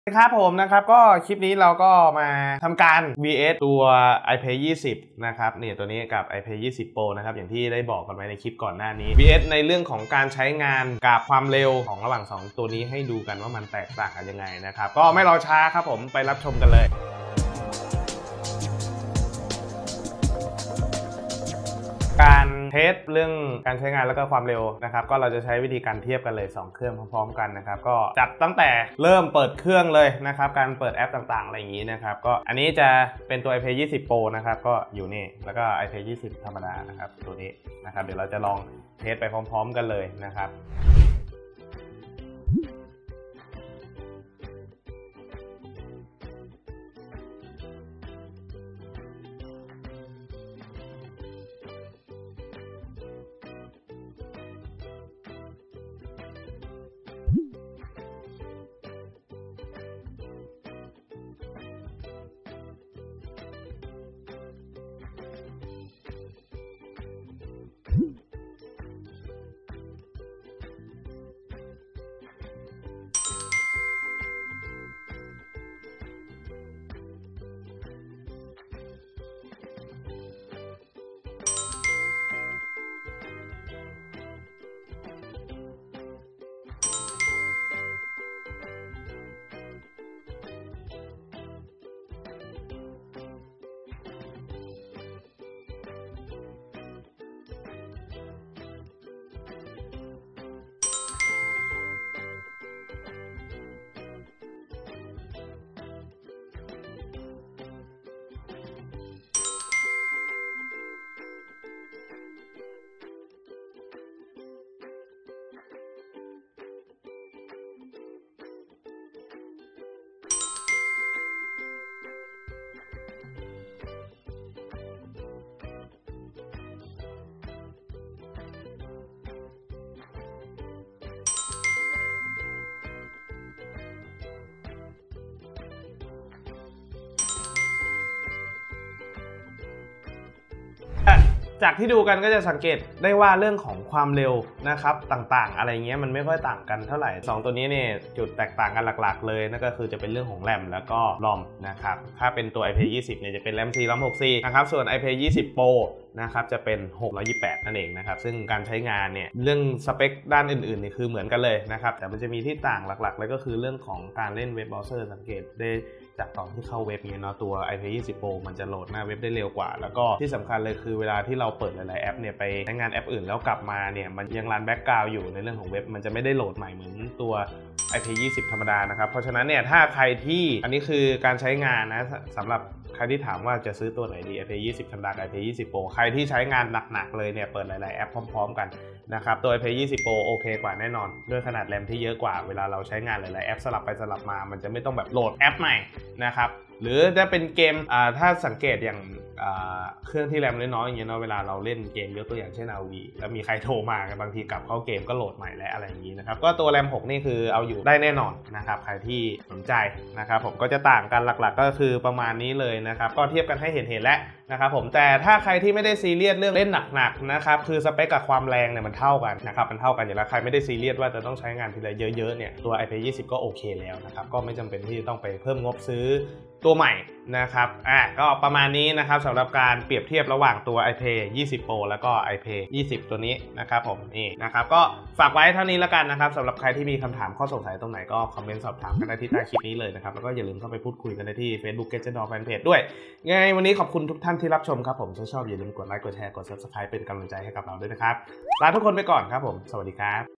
ครับผมนะครับก็คลิปนี้เราก็มาทำการ vs ตัว iPad 20นะครับเนี่ยตัวนี้กับ iPad 20 Pro นะครับอย่างที่ได้บอกกันไว้ในคลิปก่อนหน้านี้ vs ในเรื่องของการใช้งานกับความเร็วของระหว่าง2ตัวนี้ให้ดูกันว่ามันแตกต่างกันยังไงนะครับก็ไม่รอช้าครับผมไปรับชมกันเลยการเทสเรื่องการใช้งานแล้วก็ความเร็วนะครับก็เราจะใช้วิธีการเทียบกันเลย2เครื่องพร้อมๆกันนะครับก็จัดตั้งแต่เริ่มเปิดเครื่องเลยนะครับการเปิดแอปต่างๆอะไรอย่างนี้นะครับก็อันนี้จะเป็นตัว iPad 20 Pro นะครับก็อยู่นี่แล้วก็ iPad 20 ธรรมดานะครับตัวนี้นะครับเดี๋ยวเราจะลองเทสไปพร้อมๆกันเลยนะครับจากที่ดูกันก็จะสังเกตได้ว่าเรื่องของความเร็วนะครับต่างๆอะไรเงี้ยมันไม่ค่อยต่างกันเท่าไหร่2ตัวนี้เนี่ยจุดแตกต่างกันหลักๆเลยนั่นก็คือจะเป็นเรื่องของแรมแล้วก็รอมนะครับถ้าเป็นตัว iPad 20เนี่ยจะเป็นแรม4 RAM 64นะครับส่วน iPad 20 Pro นะครับจะเป็น628นั่นเองนะครับซึ่งการใช้งานเนี่ยเรื่องสเปคด้านอื่นๆนี่คือเหมือนกันเลยนะครับแต่มันจะมีที่ต่างหลักๆเลยก็คือเรื่องของการเล่นเว็บเบราว์เซอร์สังเกตได้จากตอนที่เข้าเว็บเนี่ยเนาะตัว iPad 20 Pro มันจะโหลดหน้าเว็บได้เร็วกว่าแล้วก็ที่สำคัญเลยคือเวลาที่เราเปิดหลายๆแอปเนี่ยไปใช้งานแอปอื่นแล้วกลับมาเนี่ยมันยังรันแบ็กกราวด์อยู่ในเรื่องของเว็บมันจะไม่ได้โหลดใหม่เหมือนตัว iPad 20 ธรรมดานะครับเพราะฉะนั้นเนี่ยถ้าใครที่อันนี้คือการใช้งานนะสำหรับใครที่ถามว่าจะซื้อตัวไหนดี iPad 20 ธรรมดากับ iPad 20 Pro ใครที่ใช้งานหนักๆเลยเนี่ยเปิดหลายๆแอปพร้อมๆกันนะครับตัว iPad 20 Pro โอเคกว่าแน่นอนด้วยขนาดแรมที่เยอะกว่าเวลาเราใช้งานหลายๆแอปสลับไปสลับมามันจะไม่ต้องแบบโหลดแอปใหม่นะครับหรือจะเป็นเกมถ้าสังเกตอย่างเครื่องที่แรมน้อยๆอย่างเงี้ยเนาะเวลาเราเล่นเกมยกตัวอย่างเช่น RV แล้วมีใครโทรมาบางทีกลับเข้าเกมก็โหลดใหม่และอะไรอย่างนี้นะครับก็ตัวแรม6นี่คือเอาอยู่ได้แน่นอนนะครับใครที่สนใจนะครับผมก็จะต่างกันหลักๆก็คือประมาณนี้เลยนะครับก็เทียบกันให้เห็นแล้วนะครับผมแต่ถ้าใครที่ไม่ได้ซีเรียสเรื่องเล่นหนักๆนะครับคือสเปคกับความแรงเนี่ยมันเท่ากันนะครับมันเท่ากันอยู่แล้วใครไม่ได้ซีเรียสว่าจะต้องใช้งานทีละเยอะๆเนี่ยตัว iPad 20 ก็โอเคแล้วนะครับก็ไม่จำเป็นที่จะต้องไปเพิ่มงบซื้อตัวใหม่นะครับก็ประมาณนี้นะครับสำหรับการเปรียบเทียบระหว่างตัว iPad 20 Pro แล้วก็ iPad 20 ตัวนี้นะครับผมนี่นะครับก็ฝากไว้เท่านี้แล้วกันนะครับสำหรับใครที่มีคำถามข้อสงสัยตรงไหนก็คอมเมนต์สอบถามกันได้ที่ใต้คลิปนี้เลยนะครับแล้วก็อย่าลืมเข้าไปพูดคุยกันได้ที่ Facebook Gadgetdoll Fanpage ด้วยไงวันนี้ขอบคุณทุกท่านที่รับชมครับผมถ้าชอบอย่าลืมกดไลค์กดแชร์กด Subscribe เป็นกำลังใจให้กับเราด้วยนะครับลาทุกคนไปก่อนครับผมสวัสดีครับ